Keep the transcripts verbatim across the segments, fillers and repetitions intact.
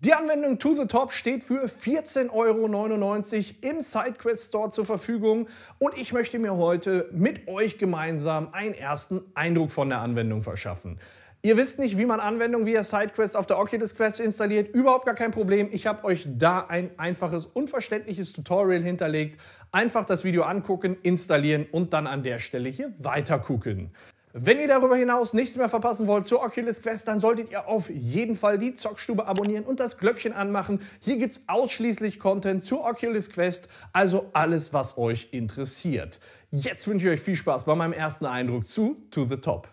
Die Anwendung To The Top steht für vierzehn Euro neunundneunzig im SideQuest Store zur Verfügung und ich möchte mir heute mit euch gemeinsam einen ersten Eindruck von der Anwendung verschaffen. Ihr wisst nicht, wie man Anwendungen via SideQuest auf der Oculus Quest installiert, überhaupt gar kein Problem. Ich habe euch da ein einfaches, unverständliches Tutorial hinterlegt. Einfach das Video angucken, installieren und dann an der Stelle hier weiter gucken. Wenn ihr darüber hinaus nichts mehr verpassen wollt zur Oculus Quest, dann solltet ihr auf jeden Fall die Zockstube abonnieren und das Glöckchen anmachen. Hier gibt es ausschließlich Content zur Oculus Quest, also alles, was euch interessiert. Jetzt wünsche ich euch viel Spaß bei meinem ersten Eindruck zu To The Top.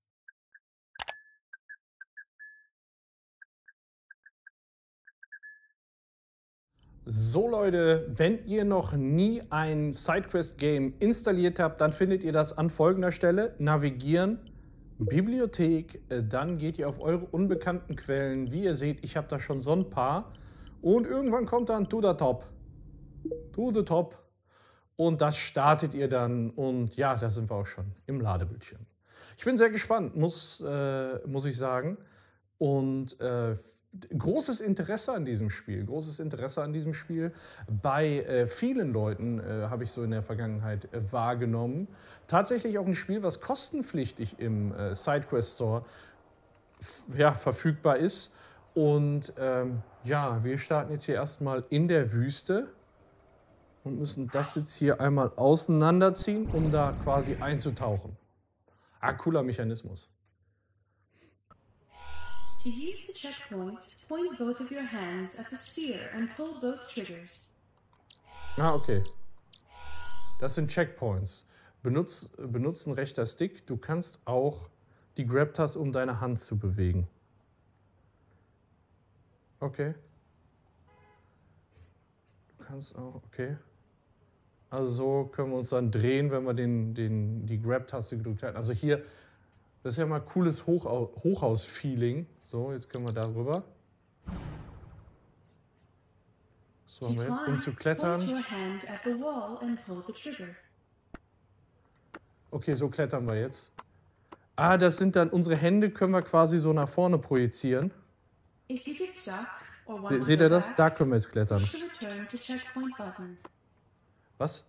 So Leute, wenn ihr noch nie ein SideQuest-Game installiert habt, dann findet ihr das an folgender Stelle. Navigieren, Bibliothek, dann geht ihr auf eure unbekannten Quellen. Wie ihr seht, ich habe da schon so ein paar. Und irgendwann kommt dann To The Top. To The Top. Und das startet ihr dann. Und ja, da sind wir auch schon im Ladebildschirm. Ich bin sehr gespannt, muss, äh, muss ich sagen. Und äh, großes Interesse an diesem Spiel, großes Interesse an diesem Spiel. Bei äh, vielen Leuten äh, habe ich so in der Vergangenheit äh, wahrgenommen. Tatsächlich auch ein Spiel, was kostenpflichtig im äh, SideQuest Store ja, verfügbar ist. Und ähm, ja, wir starten jetzt hier erstmal in der Wüste und müssen das jetzt hier einmal auseinanderziehen, um da quasi einzutauchen. Ah, cooler Mechanismus. To use the checkpoint, point both of your hands at the sphere and pull both triggers. Ah, okay. Das sind Checkpoints. Benutz, benutzen rechter Stick. Du kannst auch die Grab-Taste, um deine Hand zu bewegen. Okay. Du kannst auch, okay. Also so können wir uns dann drehen, wenn wir den, den, die Grab-Taste gedrückt halten. Also hier, das ist ja mal cooles Hochhaus- Hochhaus-Feeling. So, jetzt können wir da rüber. Was machen wir jetzt, um zu klettern? Okay, so klettern wir jetzt. Ah, das sind dann unsere Hände, können wir quasi so nach vorne projizieren. Se seht ihr das? Da können wir jetzt klettern. Was?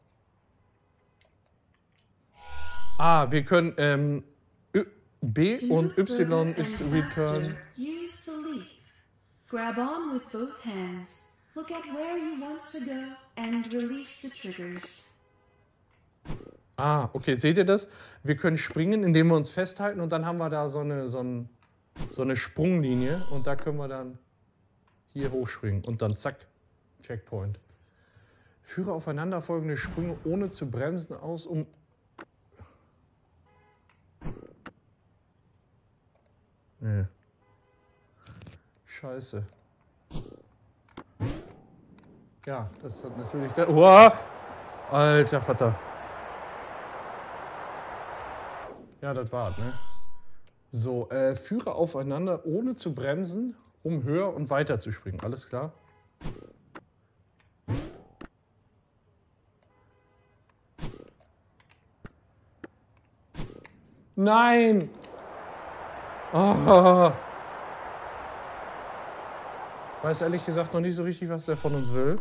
Ah, wir können ähm, B und Y ist Return. Use the leap. Grab on with both hands. Look at where you want to go and release the triggers. Ah, okay, seht ihr das? Wir können springen, indem wir uns festhalten und dann haben wir da so eine, so ein, so eine Sprunglinie und da können wir dann hier hochspringen und dann zack, Checkpoint. Führe aufeinanderfolgende Sprünge ohne zu bremsen aus, um... Nee. Scheiße. Ja, das hat natürlich... Da Uah! Alter Vater. Ja, das war's, ne? So, äh, führe aufeinander, ohne zu bremsen, um höher und weiter zu springen. Alles klar? Nein! Oh. Weiß ehrlich gesagt noch nicht so richtig, was der von uns will.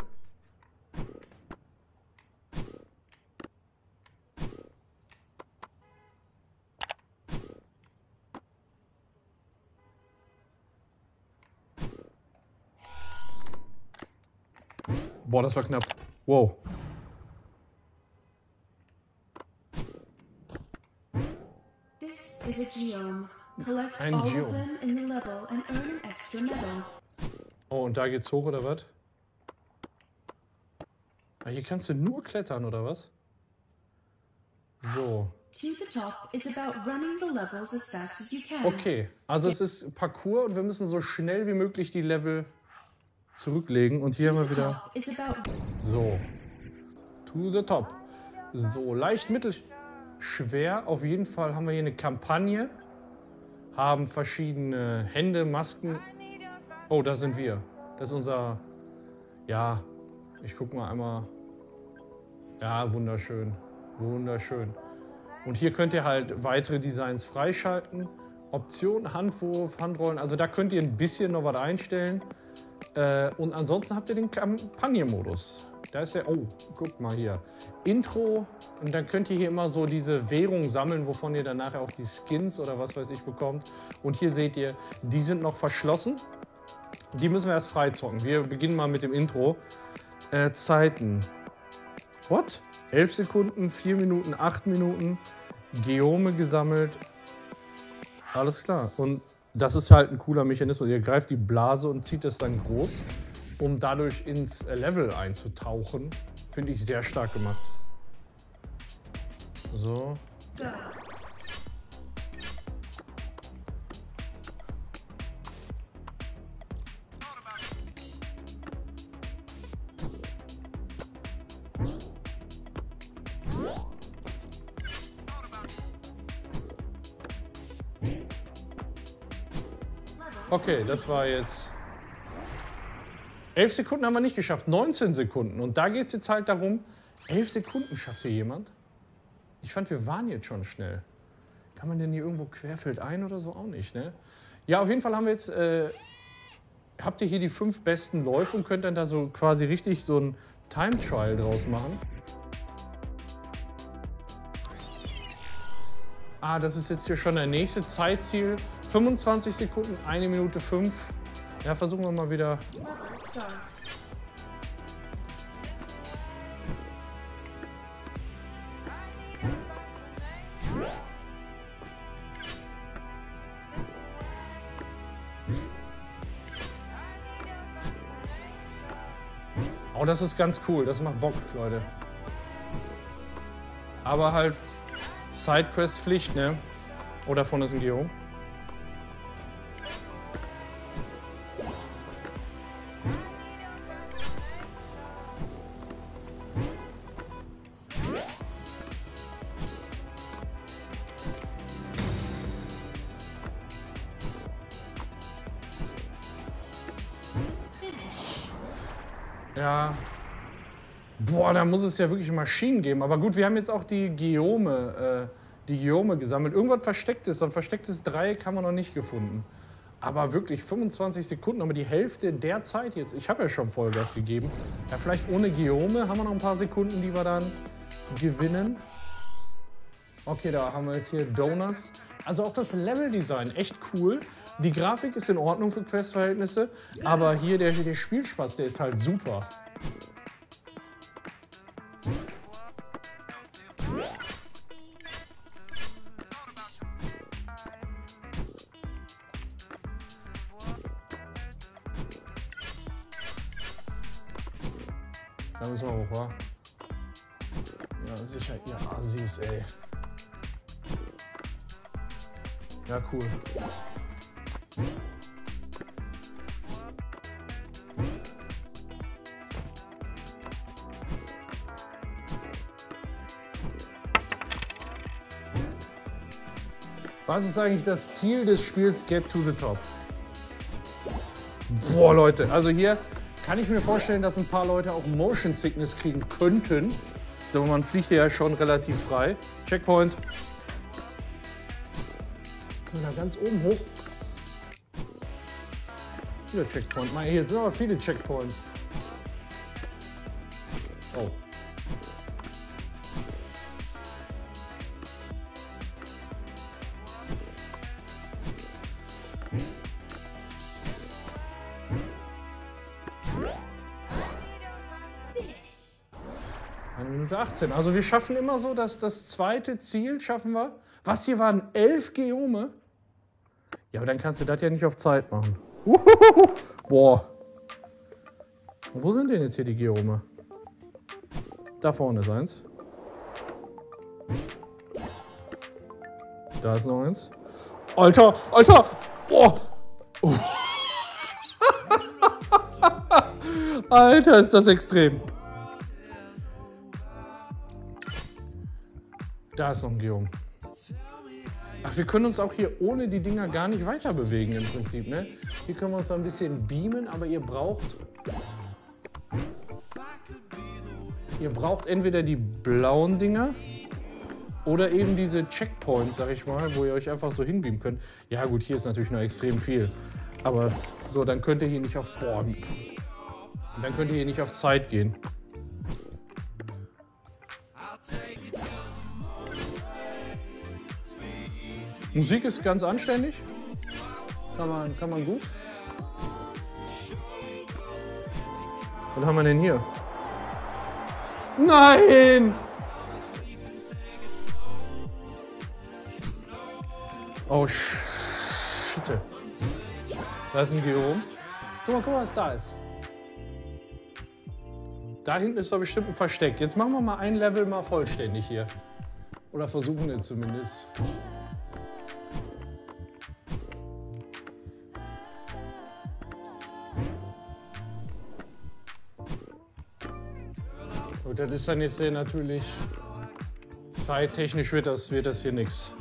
Boah, das war knapp. Wow. This is a geome. Collect Ein all of Geom. them in the level and earn an extra medal. Oh, und da geht's hoch, oder was? Ah, hier kannst du nur klettern, oder was? So. To the top is about running the levels as fast as you can. Okay, also es ist Parkour und wir müssen so schnell wie möglich die Level zurücklegen. Und hier haben wir To the wieder... top is about So. To the top. So, leicht, mittel, schwer. Auf jeden Fall haben wir hier eine Kampagne. Haben verschiedene Hände, Masken. Oh, da sind wir. Das ist unser... Ja, ich guck mal einmal. Ja, wunderschön. Wunderschön. Und hier könnt ihr halt weitere Designs freischalten. Option, Handwurf, Handrollen. Also da könnt ihr ein bisschen noch was einstellen. Äh, und ansonsten habt ihr den Kampagnenmodus. Da ist der, oh, guck mal hier, Intro. Und dann könnt ihr hier immer so diese Währung sammeln, wovon ihr dann nachher auch die Skins oder was weiß ich bekommt. Und hier seht ihr, die sind noch verschlossen. Die müssen wir erst freizocken. Wir beginnen mal mit dem Intro. Äh, Zeiten. What? elf Sekunden, vier Minuten, acht Minuten. Geome gesammelt. Alles klar. Und das ist halt ein cooler Mechanismus. Ihr greift die Blase und zieht es dann groß, um dadurch ins Level einzutauchen. Finde ich sehr stark gemacht. So. Okay, das war jetzt... elf Sekunden haben wir nicht geschafft, neunzehn Sekunden. Und da geht es jetzt halt darum, elf Sekunden schafft hier jemand? Ich fand, wir waren jetzt schon schnell. Kann man denn hier irgendwo querfeldein oder so? Auch nicht, ne? Ja, auf jeden Fall haben wir jetzt... Äh, habt ihr hier die fünf besten Läufe und könnt dann da so quasi richtig so ein Time-Trial draus machen. Ah, das ist jetzt hier schon der nächste Zeitziel. fünfundzwanzig Sekunden, eine Minute fünf. Ja, versuchen wir mal wieder. Oh, das ist ganz cool. Das macht Bock, Leute. Aber halt Sidequest-Pflicht, ne? Oder von ist ein Geom. Ja. Boah, da muss es ja wirklich Maschinen geben. Aber gut, wir haben jetzt auch die Geome, äh, die Geome gesammelt. Irgendwas Verstecktes, so ein verstecktes Dreieck haben wir noch nicht gefunden. Aber wirklich fünfundzwanzig Sekunden, aber die Hälfte der Zeit jetzt. Ich habe ja schon Vollgas gegeben. Ja, vielleicht ohne Geome haben wir noch ein paar Sekunden, die wir dann gewinnen. Okay, da haben wir jetzt hier Donuts. Also auch das Leveldesign, echt cool. Die Grafik ist in Ordnung für Questverhältnisse, aber hier der, der Spielspaß, der ist halt super. Da müssen wir hoch, wa? Ja, sicher. Ja, Assis, ey. Ja, cool. Was ist eigentlich das Ziel des Spiels Get to the Top? Boah, Leute, also hier kann ich mir vorstellen, dass ein paar Leute auch Motion Sickness kriegen könnten. So, man fliegt ja schon relativ frei. Checkpoint. So, da ganz oben hoch. Wieder Checkpoint. Mal, hier sind aber viele Checkpoints. Oh. eine Minute achtzehn. Also wir schaffen immer so, dass das zweite Ziel schaffen wir. Was, hier waren elf Geome? Ja, aber dann kannst du das ja nicht auf Zeit machen. Uhuhu. Boah. Wo sind denn jetzt hier die Geome? Da vorne ist eins. Da ist noch eins. Alter, Alter! Boah! Oh. Alter, ist das extrem. Da ist noch ein Geom. Ach, wir können uns auch hier ohne die Dinger gar nicht weiter bewegen im Prinzip, ne? Hier können wir uns ein bisschen beamen, aber ihr braucht... Ihr braucht entweder die blauen Dinger oder eben diese Checkpoints, sag ich mal, wo ihr euch einfach so hinbeamen könnt. Ja gut, hier ist natürlich noch extrem viel. Aber So, dann könnt ihr hier nicht auf... Boah, dann könnt ihr hier nicht auf Zeit gehen. Musik ist ganz anständig. Kann man, kann man gut. Was haben wir denn hier? Nein! Oh, shit. Da ist ein Geom. Guck mal, guck mal, was da ist. Da hinten ist doch bestimmt ein Versteck. Jetzt machen wir mal ein Level mal vollständig hier. Oder versuchen es zumindest. Und das ist dann jetzt hier natürlich... Zeittechnisch wird das, wird das hier nichts.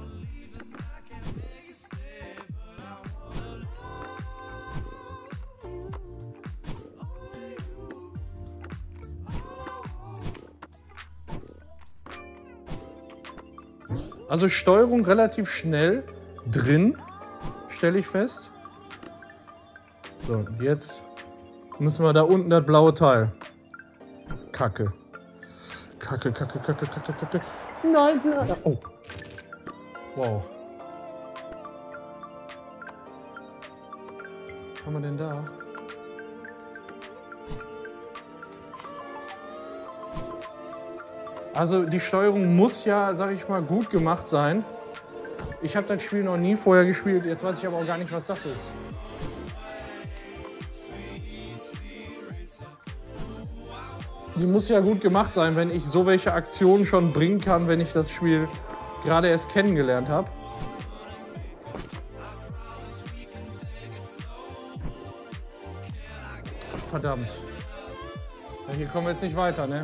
Also Steuerung relativ schnell drin, stelle ich fest. So, jetzt müssen wir da unten das blaue Teil. Kacke. Kacke, kacke, kacke, kacke, kacke. Nein, nein. Oh. Wow. Was haben wir denn da? Also die Steuerung muss ja, sag ich mal, gut gemacht sein. Ich habe das Spiel noch nie vorher gespielt, jetzt weiß ich aber auch gar nicht, was das ist. Die muss ja gut gemacht sein, wenn ich so welche Aktionen schon bringen kann, wenn ich das Spiel gerade erst kennengelernt habe. Verdammt. Ja, hier kommen wir jetzt nicht weiter, ne?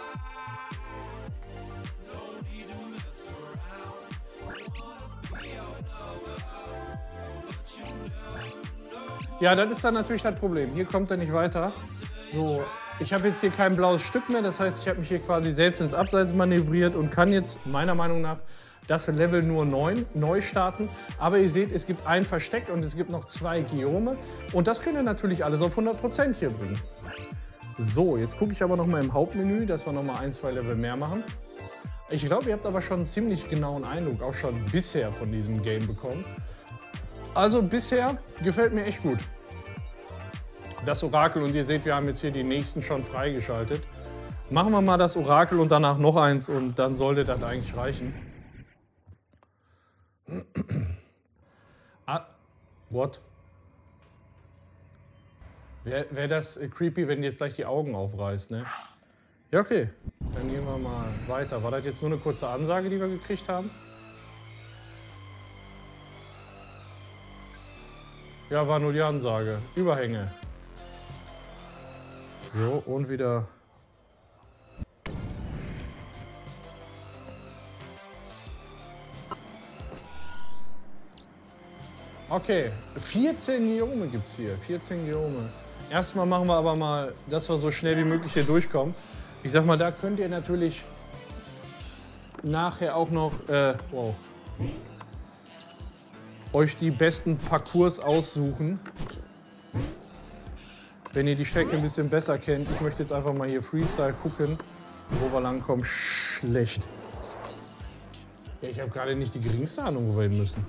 Ja, das ist dann natürlich das Problem. Hier kommt er nicht weiter. So, ich habe jetzt hier kein blaues Stück mehr. Das heißt, ich habe mich hier quasi selbst ins Abseits manövriert und kann jetzt meiner Meinung nach das Level nur neun neu starten. Aber ihr seht, es gibt ein Versteck und es gibt noch zwei Geome. Und das könnt ihr natürlich alles auf hundert Prozent hier bringen. So, jetzt gucke ich aber noch mal im Hauptmenü, dass wir noch mal ein, zwei Level mehr machen. Ich glaube, ihr habt aber schon einen ziemlich genauen Eindruck, auch schon bisher von diesem Game bekommen. Also bisher gefällt mir echt gut. Das Orakel, und ihr seht, wir haben jetzt hier die nächsten schon freigeschaltet. Machen wir mal das Orakel und danach noch eins und dann sollte das eigentlich reichen. Ah, what? Wäre wär das creepy, wenn die jetzt gleich die Augen aufreißt, ne? Ja, okay. Dann gehen wir mal weiter. War das jetzt nur eine kurze Ansage, die wir gekriegt haben? Ja, war nur die Ansage. Überhänge. So, und wieder. Okay, vierzehn Geome gibt es hier. vierzehn Geome. Erstmal machen wir aber mal, dass wir so schnell wie möglich hier durchkommen. Ich sag mal, da könnt ihr natürlich nachher auch noch äh, wow, euch die besten Parcours aussuchen. Wenn ihr die Strecke ein bisschen besser kennt. Ich möchte jetzt einfach mal hier Freestyle gucken, wo wir langkommen. Schlecht. Ja, ich habe gerade nicht die geringste Ahnung, wo wir hin müssen.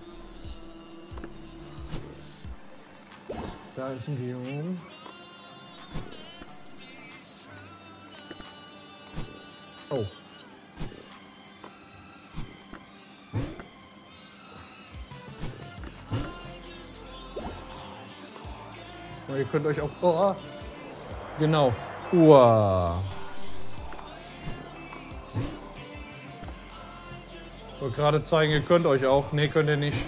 Da ist ein Geom. Oh. Oh, ihr könnt euch auch... Oh, genau. Uah. Ich wollte gerade zeigen, ihr könnt euch auch. Nee, könnt ihr nicht.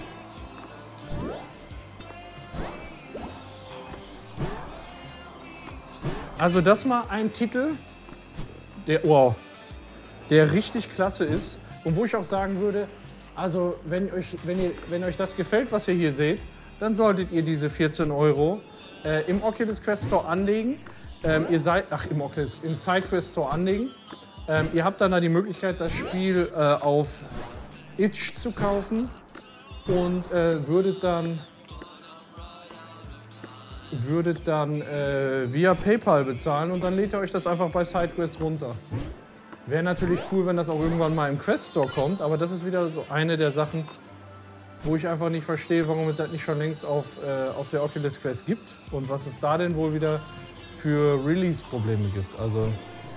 Also das mal ein Titel, der, wow, der richtig klasse ist und wo ich auch sagen würde, also wenn euch, wenn ihr, wenn euch das gefällt, was ihr hier seht, dann solltet ihr diese vierzehn Euro äh, im Oculus Quest Store anlegen. Ähm, ihr seid, ach, im Oculus, im SideQuest Store anlegen. Ähm, ihr habt dann da die Möglichkeit, das Spiel äh, auf Itch zu kaufen und äh, würdet dann würdet dann äh, via PayPal bezahlen und dann lädt ihr euch das einfach bei SideQuest runter. Wäre natürlich cool, wenn das auch irgendwann mal im Quest Store kommt, aber das ist wieder so eine der Sachen, wo ich einfach nicht verstehe, warum es das nicht schon längst auf, äh, auf der Oculus Quest gibt und was es da denn wohl wieder für Release-Probleme gibt. Also,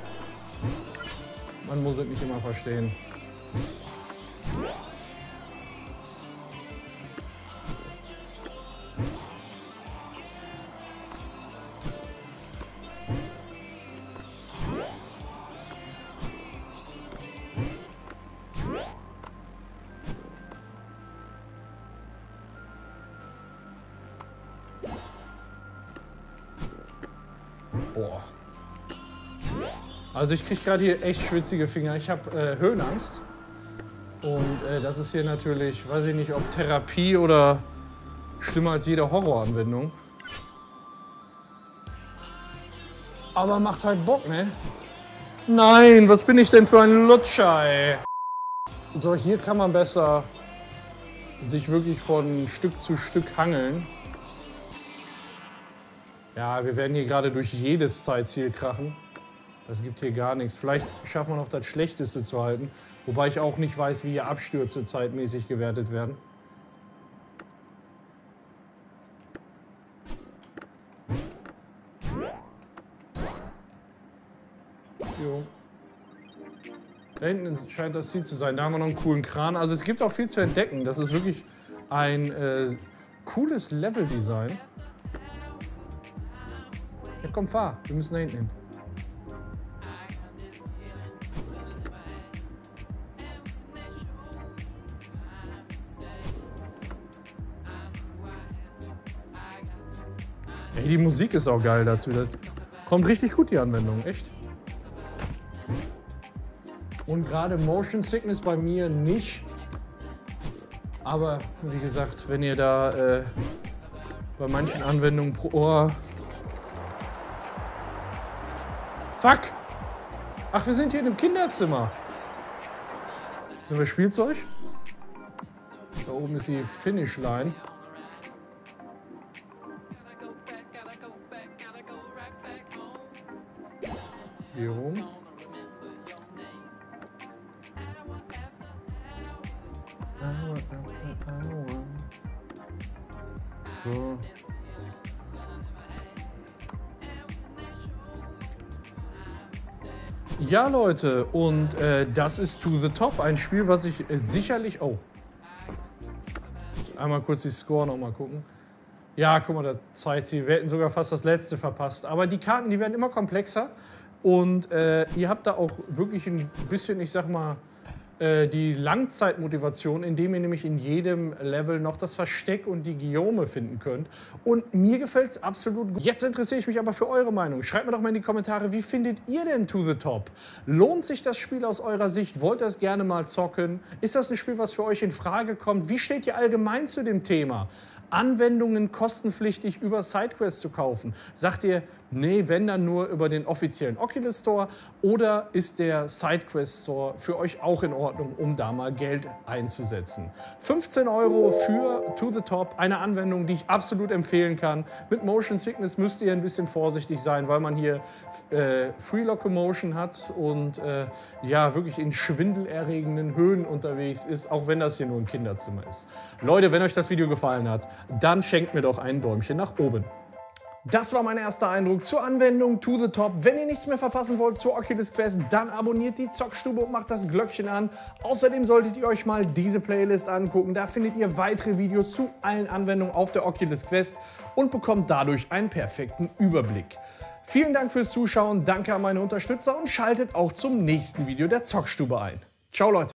man muss es nicht immer verstehen. Boah. Also ich kriege gerade hier echt schwitzige Finger. Ich habe äh, Höhenangst. Und äh, das ist hier natürlich, weiß ich nicht, ob Therapie oder schlimmer als jede Horroranwendung. Aber macht halt Bock, ne? Nein, was bin ich denn für ein Lutscher, ey? So, hier kann man besser sich wirklich von Stück zu Stück hangeln. Ja, wir werden hier gerade durch jedes Zeitziel krachen. Das gibt hier gar nichts. Vielleicht schaffen wir noch das Schlechteste zu halten. Wobei ich auch nicht weiß, wie hier Abstürze zeitmäßig gewertet werden. Jo. Da hinten scheint das Ziel zu sein. Da haben wir noch einen coolen Kran. Also es gibt auch viel zu entdecken. Das ist wirklich ein äh, cooles Leveldesign. Ja, komm, fahr. Wir müssen da hinten hin. Ey, die Musik ist auch geil dazu. Das kommt richtig gut, die Anwendung. Echt. Und gerade Motion Sickness bei mir nicht. Aber wie gesagt, wenn ihr da äh, bei manchen Anwendungen pro Ohr... Fuck! Ach, wir sind hier in einem Kinderzimmer. Sind wir Spielzeug? Da oben ist die Finish Line. Hier rum. So. Ja, Leute, und äh, das ist To The Top, ein Spiel, was ich äh, sicherlich... Oh. Einmal kurz die Score noch mal gucken. Ja, guck mal, das Zeitziel. Wir hätten sogar fast das letzte verpasst. Aber die Karten, die werden immer komplexer. Und äh, ihr habt da auch wirklich ein bisschen, ich sag mal, äh, die Langzeitmotivation, indem ihr nämlich in jedem Level noch das Versteck und die Guillaume finden könnt. Und mir gefällt es absolut gut. Jetzt interessiere ich mich aber für eure Meinung. Schreibt mir doch mal in die Kommentare, wie findet ihr denn To The Top? Lohnt sich das Spiel aus eurer Sicht? Wollt ihr es gerne mal zocken? Ist das ein Spiel, was für euch in Frage kommt? Wie steht ihr allgemein zu dem Thema? Anwendungen kostenpflichtig über SideQuest zu kaufen? Sagt ihr, nee, wenn dann nur über den offiziellen Oculus Store, oder ist der SideQuest Store für euch auch in Ordnung, um da mal Geld einzusetzen? fünfzehn Euro für To The Top, eine Anwendung, die ich absolut empfehlen kann. Mit Motion Sickness müsst ihr ein bisschen vorsichtig sein, weil man hier äh, Free Locomotion hat und äh, ja, wirklich in schwindelerregenden Höhen unterwegs ist, auch wenn das hier nur ein Kinderzimmer ist. Leute, wenn euch das Video gefallen hat, dann schenkt mir doch ein Däumchen nach oben. Das war mein erster Eindruck zur Anwendung To The Top. Wenn ihr nichts mehr verpassen wollt zur Oculus Quest, dann abonniert die Zockstube und macht das Glöckchen an. Außerdem solltet ihr euch mal diese Playlist angucken. Da findet ihr weitere Videos zu allen Anwendungen auf der Oculus Quest und bekommt dadurch einen perfekten Überblick. Vielen Dank fürs Zuschauen, danke an meine Unterstützer und schaltet auch zum nächsten Video der Zockstube ein. Ciao, Leute!